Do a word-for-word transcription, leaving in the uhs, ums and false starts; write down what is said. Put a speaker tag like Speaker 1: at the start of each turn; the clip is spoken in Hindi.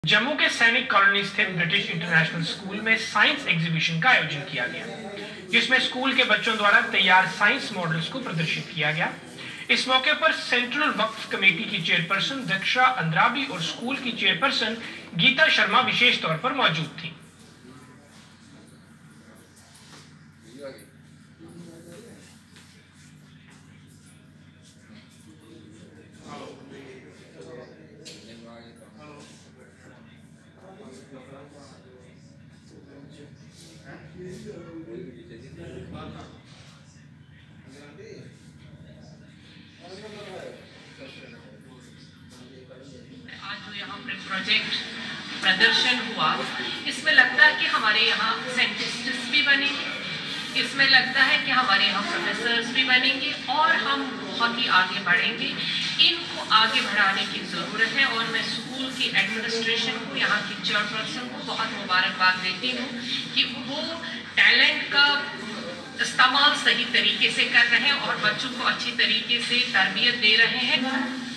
Speaker 1: जम्मू के सैनिक कॉलोनी स्थित ब्रिटिश इंटरनेशनल स्कूल में साइंस एग्जीबिशन का आयोजन किया गया, जिसमें स्कूल के बच्चों द्वारा तैयार साइंस मॉडल्स को प्रदर्शित किया गया। इस मौके पर सेंट्रल वक्फ कमेटी की चेयरपर्सन दक्षा अंद्राबी और स्कूल की चेयरपर्सन गीता शर्मा विशेष तौर पर मौजूद थी।
Speaker 2: आज जो यहाँ पे प्रोजेक्ट प्रदर्शन हुआ, इसमें लगता है कि हमारे यहाँ साइंटिस्ट्स भी बनेंगे, इसमें लगता है कि हमारे यहाँ प्रोफेसर्स भी बनेंगे और हम बहुत ही आगे बढ़ेंगे। इनको आगे बढ़ाने की ज़रूरत है और मैं स्कूल की एडमिनिस्ट्रेशन को, यहाँ की चेयरपर्सन को बहुत मुबारकबाद देती हूँ कि वो टैलेंट का इस्तेमाल सही तरीके से कर रहे हैं और बच्चों को अच्छी तरीके से तरबियत दे रहे हैं।